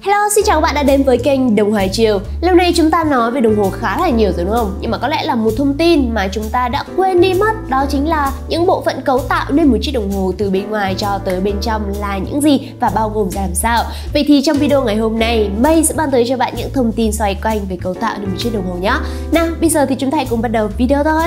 Hello, xin chào các bạn đã đến với kênh Đồng Hồ Chiều. Lâu nay chúng ta nói về đồng hồ khá là nhiều rồi đúng không? Nhưng mà có lẽ là một thông tin mà chúng ta đã quên đi mất, đó chính là những bộ phận cấu tạo nên một chiếc đồng hồ từ bên ngoài cho tới bên trong là những gì và bao gồm ra làm sao. Vậy thì trong video ngày hôm nay, Mây sẽ mang tới cho bạn những thông tin xoay quanh về cấu tạo nên một chiếc đồng hồ nhé. Nào, bây giờ thì chúng ta hãy cùng bắt đầu video thôi.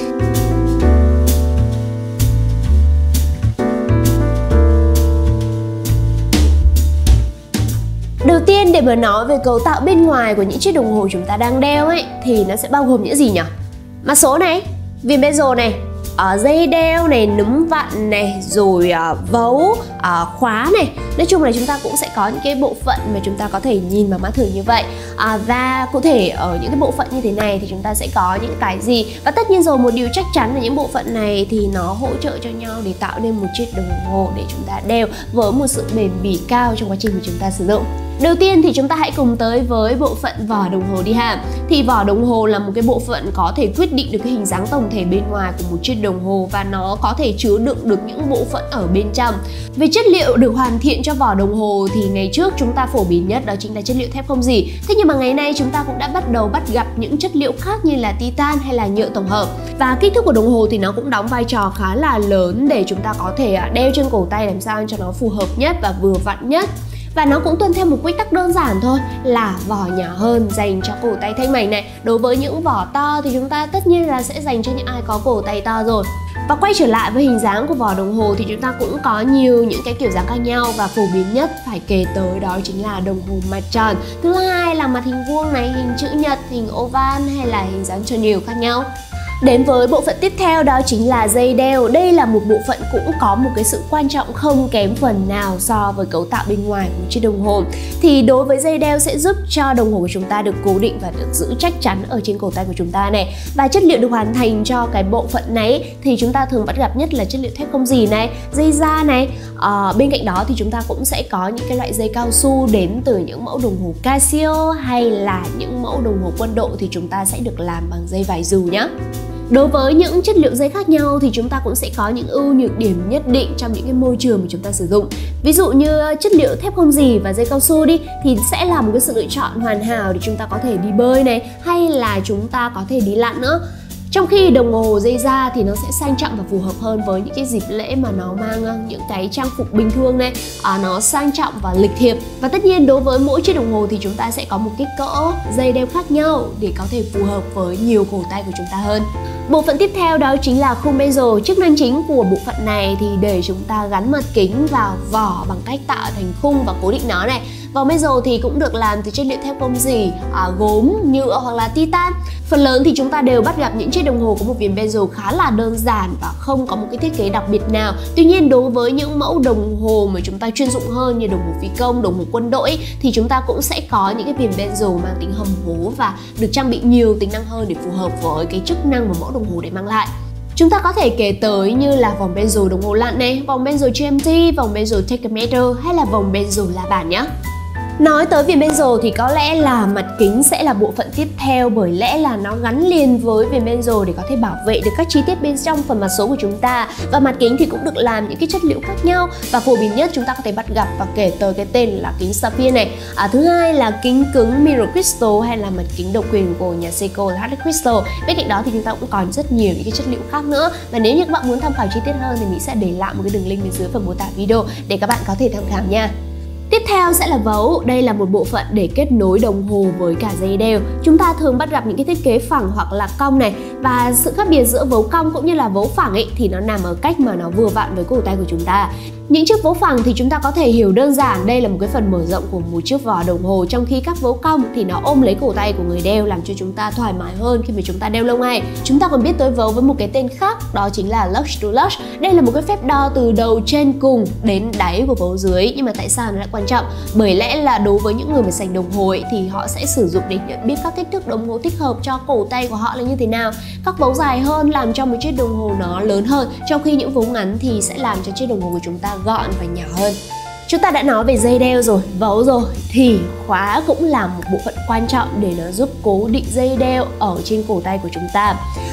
Đầu tiên, để mà nói về cấu tạo bên ngoài của những chiếc đồng hồ chúng ta đang đeo ấy thì nó sẽ bao gồm những gì nhỉ? Mã số này, viền bezel này, dây đeo này, núm vặn này, rồi vấu, khóa này. Nói chung là chúng ta cũng sẽ có những cái bộ phận mà chúng ta có thể nhìn vào mắt thường như vậy. Và cụ thể ở những cái bộ phận như thế này thì chúng ta sẽ có những cái gì. Và tất nhiên rồi, một điều chắc chắn là những bộ phận này thì nó hỗ trợ cho nhau để tạo nên một chiếc đồng hồ để chúng ta đeo với một sự bền bỉ cao trong quá trình mà chúng ta sử dụng. Đầu tiên thì chúng ta hãy cùng tới với bộ phận vỏ đồng hồ đi ha. Thì vỏ đồng hồ là một cái bộ phận có thể quyết định được cái hình dáng tổng thể bên ngoài của một chiếc đồng hồ và nó có thể chứa đựng được những bộ phận ở bên trong. Về chất liệu được hoàn thiện cho vỏ đồng hồ thì ngày trước chúng ta phổ biến nhất đó chính là chất liệu thép không rỉ. Thế nhưng mà ngày nay chúng ta cũng đã bắt đầu gặp những chất liệu khác như là titan hay là nhựa tổng hợp. Và kích thước của đồng hồ thì nó cũng đóng vai trò khá là lớn để chúng ta có thể đeo trên cổ tay làm sao cho nó phù hợp nhất và vừa vặn nhất. Và nó cũng tuân theo một quy tắc đơn giản thôi là vỏ nhỏ hơn dành cho cổ tay thanh mảnh này. Đối với những vỏ to thì chúng ta tất nhiên là sẽ dành cho những ai có cổ tay to rồi. Và quay trở lại với hình dáng của vỏ đồng hồ thì chúng ta cũng có nhiều những cái kiểu dáng khác nhau. Và phổ biến nhất phải kể tới đó chính là đồng hồ mặt tròn. Thứ hai là mặt hình vuông này, hình chữ nhật, hình oval hay là hình dáng tròn đều khác nhau. Đến với bộ phận tiếp theo đó chính là dây đeo. Đây là một bộ phận cũng có một cái sự quan trọng không kém phần nào so với cấu tạo bên ngoài của chiếc đồng hồ. Thì đối với dây đeo sẽ giúp cho đồng hồ của chúng ta được cố định và được giữ chắc chắn ở trên cổ tay của chúng ta này. Và chất liệu được hoàn thành cho cái bộ phận này thì chúng ta thường bắt gặp nhất là chất liệu thép không rỉ này, dây da này. Bên cạnh đó thì chúng ta cũng sẽ có những cái loại dây cao su đến từ những mẫu đồng hồ Casio hay là những mẫu đồng hồ quân đội thì chúng ta sẽ được làm bằng dây vải dù nhé. Đối với những chất liệu dây khác nhau thì chúng ta cũng sẽ có những ưu nhược điểm nhất định trong những cái môi trường mà chúng ta sử dụng. Ví dụ như chất liệu thép không rỉ và dây cao su đi thì sẽ là một cái sự lựa chọn hoàn hảo để chúng ta có thể đi bơi này hay là chúng ta có thể đi lặn nữa. Trong khi đồng hồ dây da thì nó sẽ sang trọng và phù hợp hơn với những cái dịp lễ mà nó mang những cái trang phục bình thường này, nó sang trọng và lịch thiệp. Và tất nhiên đối với mỗi chiếc đồng hồ thì chúng ta sẽ có một kích cỡ dây đeo khác nhau để có thể phù hợp với nhiều cổ tay của chúng ta hơn. Bộ phận tiếp theo đó chính là khung bezel. Chức năng chính của bộ phận này thì để chúng ta gắn mặt kính vào vỏ bằng cách tạo thành khung và cố định nó này. Vỏ bezel thì cũng được làm từ chất liệu thép không rỉ, gốm, nhựa hoặc là titan. Phần lớn thì chúng ta đều bắt gặp những chiếc đồng hồ có một viền bezel khá là đơn giản và không có một cái thiết kế đặc biệt nào. Tuy nhiên đối với những mẫu đồng hồ mà chúng ta chuyên dụng hơn như đồng hồ phi công, đồng hồ quân đội thì chúng ta cũng sẽ có những cái viền bezel mang tính hầm hố và được trang bị nhiều tính năng hơn để phù hợp với cái chức năng mà mẫu đồng hồ để mang lại. Chúng ta có thể kể tới như là vòng bezel đồng hồ lặn này, vòng bezel GMT, vòng bezel tachometer hay là vòng bezel la bàn nhé. Nói tới viền bezel thì có lẽ là mặt kính sẽ là bộ phận tiếp theo bởi lẽ là nó gắn liền với viền bezel để có thể bảo vệ được các chi tiết bên trong phần mặt số của chúng ta. Và mặt kính thì cũng được làm những cái chất liệu khác nhau và phổ biến nhất chúng ta có thể bắt gặp và kể tới cái tên là kính sapphire này. Thứ hai là kính cứng mirror crystal hay là mặt kính độc quyền của nhà Seiko là Hard Crystal. Bên cạnh đó thì chúng ta cũng còn rất nhiều những cái chất liệu khác nữa. Và nếu như các bạn muốn tham khảo chi tiết hơn thì mình sẽ để lại một cái đường link bên dưới phần mô tả video để các bạn có thể tham khảo nha. Tiếp theo sẽ là vấu. Đây là một bộ phận để kết nối đồng hồ với cả dây đeo. Chúng ta thường bắt gặp những cái thiết kế phẳng hoặc là cong này. Và sự khác biệt giữa vấu cong cũng như là vấu phẳng ấy thì nó nằm ở cách mà nó vừa vặn với cổ tay của chúng ta. Những chiếc vấu phẳng thì chúng ta có thể hiểu đơn giản đây là một cái phần mở rộng của một chiếc vỏ đồng hồ, trong khi các vấu cong thì nó ôm lấy cổ tay của người đeo làm cho chúng ta thoải mái hơn khi mà chúng ta đeo lâu ngày. Chúng ta còn biết tới vấu với một cái tên khác đó chính là lush to lush. Đây là một cái phép đo từ đầu trên cùng đến đáy của vấu dưới. Nhưng mà tại sao nó lại quan trọng? Bởi lẽ là đối với những người mà sành đồng hồ ấy, thì họ sẽ sử dụng để nhận biết các kích thước đồng hồ thích hợp cho cổ tay của họ là như thế nào. Các vấu dài hơn làm cho một chiếc đồng hồ nó lớn hơn, trong khi những vấu ngắn thì sẽ làm cho chiếc đồng hồ của chúng ta gọn và nhỏ hơn. Chúng ta đã nói về dây đeo rồi, vấu rồi thì khóa cũng là một bộ phận quan trọng để nó giúp cố định dây đeo ở trên cổ tay của chúng ta.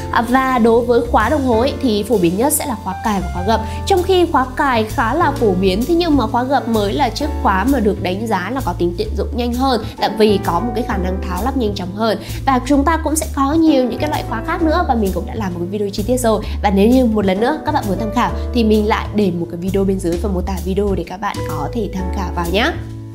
Và đối với khóa đồng hồ ấy, thì phổ biến nhất sẽ là khóa cài và khóa gập. Trong khi khóa cài khá là phổ biến, thế nhưng mà khóa gập mới là chiếc khóa mà được đánh giá là có tính tiện dụng nhanh hơn, tại vì có một cái khả năng tháo lắp nhanh chóng hơn. Và chúng ta cũng sẽ có nhiều những cái loại khóa khác nữa, và mình cũng đã làm một cái video chi tiết rồi. Và nếu như một lần nữa các bạn muốn tham khảo thì mình lại để một cái video bên dưới phần mô tả video để các bạn có thể tham khảo vào nhé.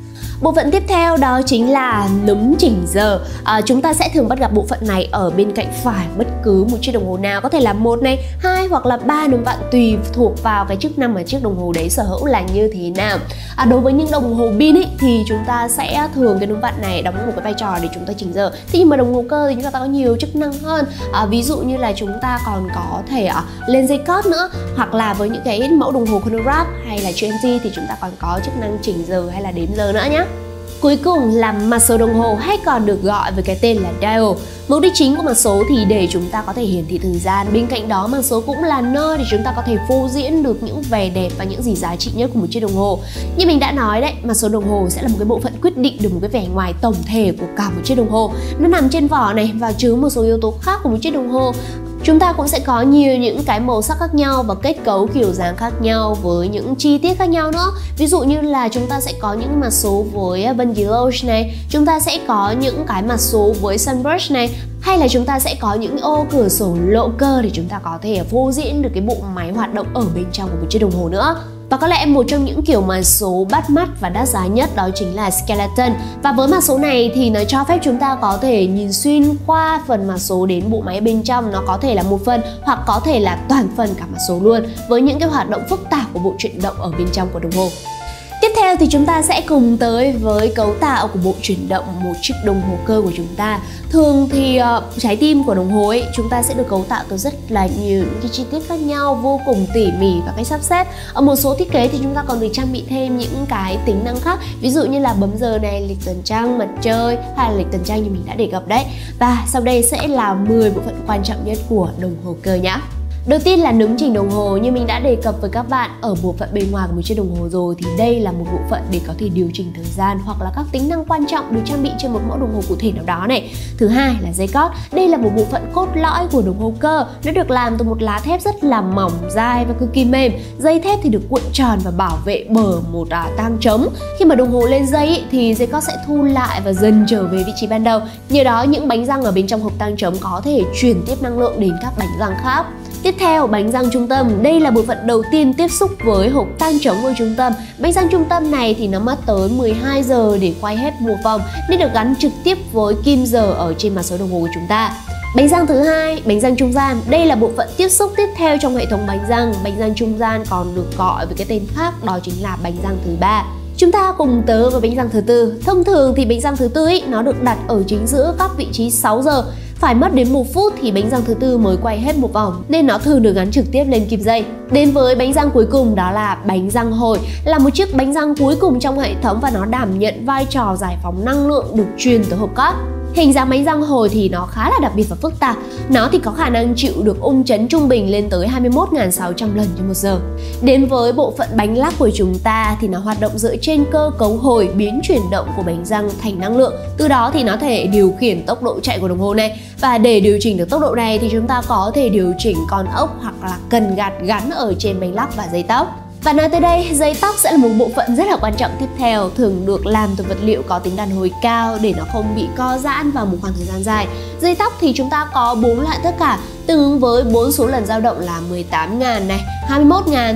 Bộ phận tiếp theo đó chính là núm chỉnh giờ. Chúng ta sẽ thường bắt gặp bộ phận này ở bên cạnh phải bất cứ một chiếc đồng hồ nào, có thể là 1 này, 2 hoặc là 3 núm vặn tùy thuộc vào cái chức năng mà chiếc đồng hồ đấy sở hữu là như thế nào. Đối với những đồng hồ pin ấy, thì chúng ta sẽ thường cái núm vặn này đóng một cái vai trò để chúng ta chỉnh giờ. Thế nhưng mà đồng hồ cơ thì chúng ta có nhiều chức năng hơn. Ví dụ như là chúng ta còn có thể lên dây cót nữa, hoặc là với những cái mẫu đồng hồ chronograph hay là GMT thì chúng ta còn có chức năng chỉnh giờ hay là đếm giờ nữa nhé. Cuối cùng là mặt số đồng hồ, hay còn được gọi với cái tên là dial. Mục đích chính của mặt số thì để chúng ta có thể hiển thị thời gian. Bên cạnh đó, mặt số cũng là nơi để chúng ta có thể phô diễn được những vẻ đẹp và những gì giá trị nhất của một chiếc đồng hồ. Như mình đã nói đấy, mặt số đồng hồ sẽ là một cái bộ phận quyết định được một cái vẻ ngoài tổng thể của cả một chiếc đồng hồ. Nó nằm trên vỏ này và chứa một số yếu tố khác của một chiếc đồng hồ. Chúng ta cũng sẽ có nhiều những cái màu sắc khác nhau và kết cấu kiểu dáng khác nhau với những chi tiết khác nhau nữa. Ví dụ như là chúng ta sẽ có những mặt số với vân Gilloge này, chúng ta sẽ có những cái mặt số với Sunburst này, hay là chúng ta sẽ có những ô cửa sổ lộ cơ để chúng ta có thể phô diễn được cái bộ máy hoạt động ở bên trong của một chiếc đồng hồ nữa. Và có lẽ một trong những kiểu mặt số bắt mắt và đắt giá nhất đó chính là Skeleton. Và với mặt số này thì nó cho phép chúng ta có thể nhìn xuyên qua phần mặt số đến bộ máy bên trong. Nó có thể là một phần hoặc có thể là toàn phần cả mặt số luôn, với những cái hoạt động phức tạp của bộ chuyển động ở bên trong của đồng hồ. Tiếp theo thì chúng ta sẽ cùng tới với cấu tạo của bộ chuyển động một chiếc đồng hồ cơ của chúng ta. Thường thì trái tim của đồng hồ ấy chúng ta sẽ được cấu tạo từ rất là nhiều những cái chi tiết khác nhau, vô cùng tỉ mỉ và cách sắp xếp. Ở một số thiết kế thì chúng ta còn được trang bị thêm những cái tính năng khác, ví dụ như là bấm giờ này, lịch tuần trăng, mặt trời hay là lịch tuần trăng như mình đã đề cập đấy. Và sau đây sẽ là 10 bộ phận quan trọng nhất của đồng hồ cơ nhé. Đầu tiên là núm chỉnh đồng hồ. Như mình đã đề cập với các bạn ở bộ phận bên ngoài của một chiếc đồng hồ rồi, thì đây là một bộ phận để có thể điều chỉnh thời gian hoặc là các tính năng quan trọng được trang bị trên một mẫu đồng hồ cụ thể nào đó này. Thứ hai là dây cót. Đây là một bộ phận cốt lõi của đồng hồ cơ. Nó được làm từ một lá thép rất là mỏng, dai và cực kỳ mềm. Dây thép thì được cuộn tròn và bảo vệ bởi một tang trống. Khi mà đồng hồ lên dây thì dây cót sẽ thu lại và dần trở về vị trí ban đầu. Nhờ đó những bánh răng ở bên trong hộp tang trống có thể truyền tiếp năng lượng đến các bánh răng khác. Tiếp theo, bánh răng trung tâm. Đây là bộ phận đầu tiên tiếp xúc với hộp tang trống ở trung tâm. Bánh răng trung tâm này thì nó mất tới 12 giờ để quay hết một vòng, nên được gắn trực tiếp với kim giờ ở trên mặt số đồng hồ của chúng ta. Bánh răng thứ hai, bánh răng trung gian. Đây là bộ phận tiếp xúc tiếp theo trong hệ thống bánh răng. Bánh răng trung gian còn được gọi với cái tên khác, đó chính là bánh răng thứ ba. Chúng ta cùng tới với bánh răng thứ tư. Thông thường thì bánh răng thứ tư ấy, nó được đặt ở chính giữa các vị trí 6 giờ. Phải mất đến 1 phút thì bánh răng thứ tư mới quay hết một vòng, nên nó thường được gắn trực tiếp lên kim dây. Đến với bánh răng cuối cùng, đó là bánh răng hồi. Là một chiếc bánh răng cuối cùng trong hệ thống và nó đảm nhận vai trò giải phóng năng lượng được truyền tới hộp cót. Hình dáng bánh răng hồi thì nó khá là đặc biệt và phức tạp. Nó thì có khả năng chịu được ung chấn trung bình lên tới 21.600 lần trên 1 giờ. Đến với bộ phận bánh lắc của chúng ta thì nó hoạt động dựa trên cơ cấu hồi biến chuyển động của bánh răng thành năng lượng. Từ đó thì nó thể điều khiển tốc độ chạy của đồng hồ này. Và để điều chỉnh được tốc độ này thì chúng ta có thể điều chỉnh con ốc hoặc là cần gạt gắn ở trên bánh lắc và dây tóc. Và nói tới đây, dây tóc sẽ là một bộ phận rất là quan trọng tiếp theo, thường được làm từ vật liệu có tính đàn hồi cao để nó không bị co giãn vào một khoảng thời gian dài. Dây tóc thì chúng ta có 4 loại tất cả, tương ứng với 4 số lần dao động là 18.000 này, 21.000,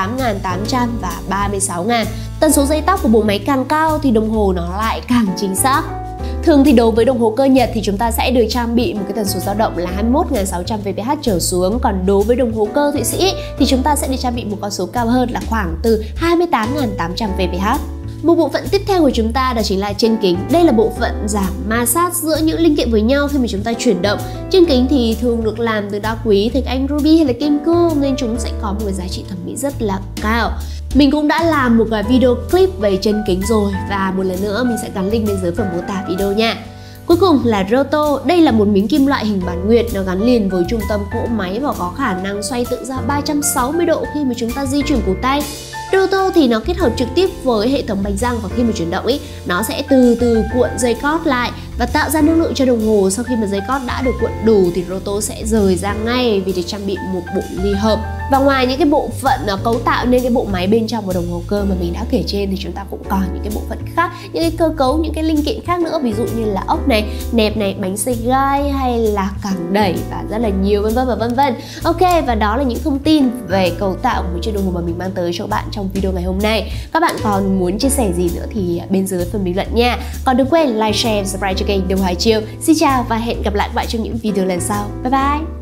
28.800 và 36.000. Tần số dây tóc của bộ máy càng cao thì đồng hồ nó lại càng chính xác. Thường thì đối với đồng hồ cơ Nhật thì chúng ta sẽ được trang bị một cái tần số dao động là 21.600 VPH trở xuống, còn đối với đồng hồ cơ Thụy Sĩ thì chúng ta sẽ được trang bị một con số cao hơn là khoảng từ 28.800 VPH. Một bộ phận tiếp theo của chúng ta đó chính là trên kính. Đây là bộ phận giảm ma sát giữa những linh kiện với nhau khi mà chúng ta chuyển động. Trên kính thì thường được làm từ đá quý, thạch anh, ruby hay là kim cương, nên chúng sẽ có một cái giá trị thẩm mỹ rất là cao. Mình cũng đã làm một cái video clip về chân kính rồi, và một lần nữa mình sẽ gắn link bên dưới phần mô tả video nha. Cuối cùng là roto. Đây là một miếng kim loại hình bán nguyệt, nó gắn liền với trung tâm cỗ máy và có khả năng xoay tự ra 360 độ khi mà chúng ta di chuyển cổ tay. Roto thì nó kết hợp trực tiếp với hệ thống bánh răng, và khi mà chuyển động ý, nó sẽ từ từ cuộn dây cót lại và tạo ra năng lượng cho đồng hồ. Sau khi mà dây cót đã được cuộn đủ thì roto sẽ rời ra ngay vì được trang bị một bộ ly hợp. Và ngoài những cái bộ phận cấu tạo nên cái bộ máy bên trong của đồng hồ cơ mà mình đã kể trên thì chúng ta cũng còn những cái bộ phận khác, những cái cơ cấu, những cái linh kiện khác nữa, ví dụ như là ốc này, nẹp này, bánh xe gai hay là càng đẩy và rất là nhiều vân vân và vân vân. Ok, và đó là những thông tin về cấu tạo của một chiếc đồng hồ mà mình mang tới cho bạn trong video ngày hôm nay. Các bạn còn muốn chia sẻ gì nữa thì bên dưới phần bình luận nha. Còn đừng quên like, share, subscribe cho kênh Đồng Hồ Hải Chiều. Xin chào và hẹn gặp lại các bạn trong những video lần sau. Bye bye.